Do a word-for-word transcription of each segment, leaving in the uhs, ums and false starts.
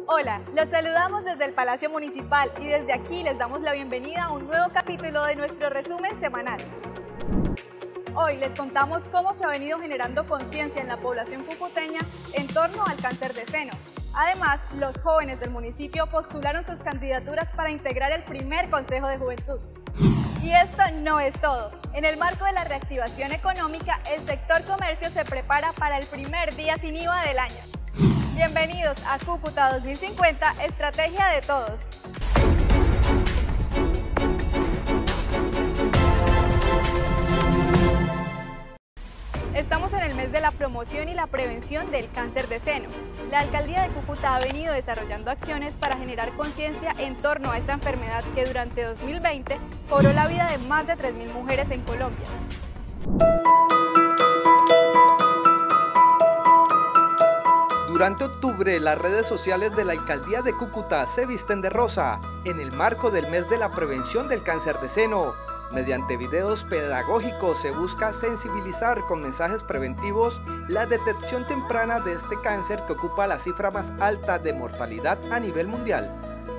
Hola, los saludamos desde el Palacio Municipal y desde aquí les damos la bienvenida a un nuevo capítulo de nuestro resumen semanal. Hoy les contamos cómo se ha venido generando conciencia en la población cucuteña en torno al cáncer de seno. Además, los jóvenes del municipio postularon sus candidaturas para integrar el primer Consejo de Juventud. Y esto no es todo. En el marco de la reactivación económica, el sector comercio se prepara para el primer día sin I V A del año. Bienvenidos a Cúcuta dos mil cincuenta, estrategia de todos. Estamos en el mes de la promoción y la prevención del cáncer de seno. La Alcaldía de Cúcuta ha venido desarrollando acciones para generar conciencia en torno a esta enfermedad que durante dos mil veinte cobró la vida de más de tres mil mujeres en Colombia. Durante octubre, las redes sociales de la Alcaldía de Cúcuta se visten de rosa en el marco del mes de la prevención del cáncer de seno. Mediante videos pedagógicos se busca sensibilizar con mensajes preventivos la detección temprana de este cáncer que ocupa la cifra más alta de mortalidad a nivel mundial.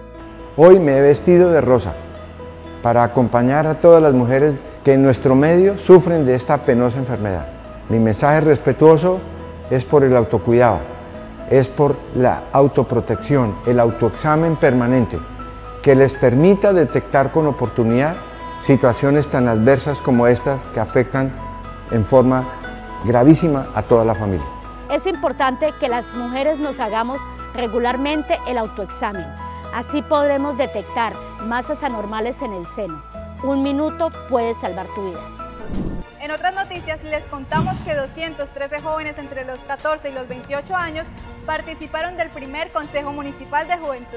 Hoy me he vestido de rosa para acompañar a todas las mujeres que en nuestro medio sufren de esta penosa enfermedad. Mi mensaje respetuoso es por el autocuidado, es por la autoprotección, el autoexamen permanente que les permita detectar con oportunidad situaciones tan adversas como estas que afectan en forma gravísima a toda la familia. Es importante que las mujeres nos hagamos regularmente el autoexamen. Así podremos detectar masas anormales en el seno. Un minuto puede salvar tu vida. En otras noticias les contamos que doscientos trece jóvenes entre los catorce y los veintiocho años participaron del primer Consejo Municipal de Juventud.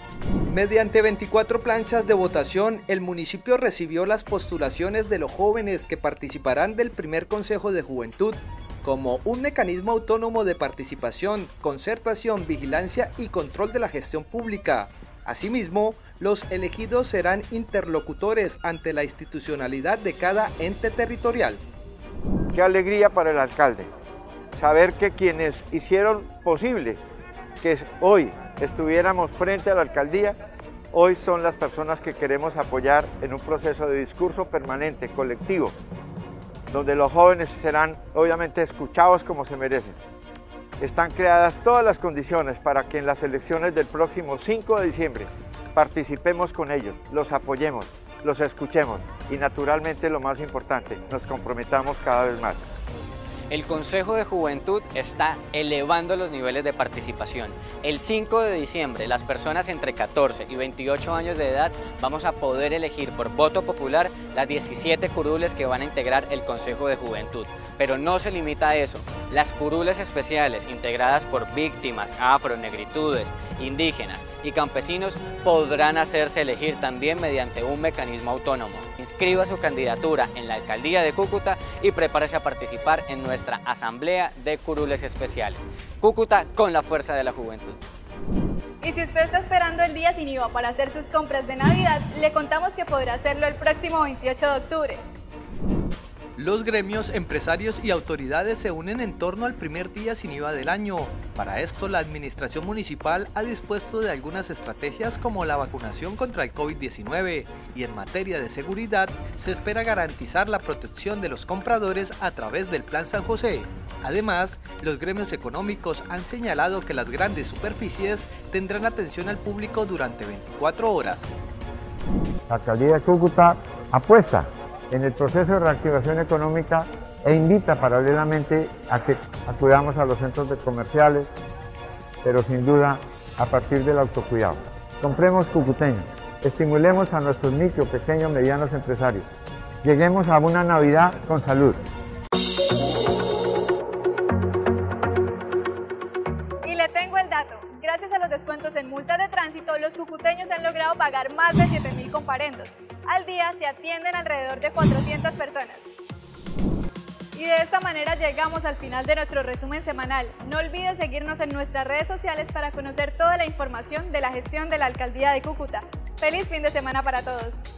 Mediante veinticuatro planchas de votación, el municipio recibió las postulaciones de los jóvenes que participarán del primer Consejo de Juventud como un mecanismo autónomo de participación, concertación, vigilancia y control de la gestión pública. Asimismo, los elegidos serán interlocutores ante la institucionalidad de cada ente territorial. Qué alegría para el alcalde saber que quienes hicieron posible que hoy estuviéramos frente a la alcaldía, hoy son las personas que queremos apoyar en un proceso de discurso permanente, colectivo, donde los jóvenes serán obviamente escuchados como se merecen. Están creadas todas las condiciones para que en las elecciones del próximo cinco de diciembre participemos con ellos, los apoyemos, los escuchemos y naturalmente lo más importante, nos comprometamos cada vez más. El Consejo de Juventud está elevando los niveles de participación. El cinco de diciembre, las personas entre catorce y veintiocho años de edad vamos a poder elegir por voto popular las diecisiete curules que van a integrar el Consejo de Juventud. Pero no se limita a eso. Las curules especiales integradas por víctimas, afro, negritudes, indígenas y campesinos podrán hacerse elegir también mediante un mecanismo autónomo. Inscriba su candidatura en la Alcaldía de Cúcuta y prepárese a participar en nuestra Asamblea de Curules Especiales. Cúcuta con la fuerza de la juventud. Y si usted está esperando el día sin I V A para hacer sus compras de Navidad, le contamos que podrá hacerlo el próximo veintiocho de octubre. Los gremios, empresarios y autoridades se unen en torno al primer día sin I V A del año. Para esto, la administración municipal ha dispuesto de algunas estrategias como la vacunación contra el COVID diecinueve y en materia de seguridad se espera garantizar la protección de los compradores a través del Plan San José. Además, los gremios económicos han señalado que las grandes superficies tendrán atención al público durante veinticuatro horas. La Alcaldía de Cúcuta apuesta en el proceso de reactivación económica e invita paralelamente a que acudamos a los centros comerciales, pero sin duda a partir del autocuidado. Compremos cucuteño, estimulemos a nuestros micro, pequeños, medianos empresarios. Lleguemos a una Navidad con salud. Y le tengo el dato. Gracias a los descuentos en multas de tránsito, los cucuteños han logrado pagar más de siete mil comparendos. Al día se atienden alrededor de cuatrocientas personas. Y de esta manera llegamos al final de nuestro resumen semanal. No olvides seguirnos en nuestras redes sociales para conocer toda la información de la gestión de la Alcaldía de Cúcuta. ¡Feliz fin de semana para todos!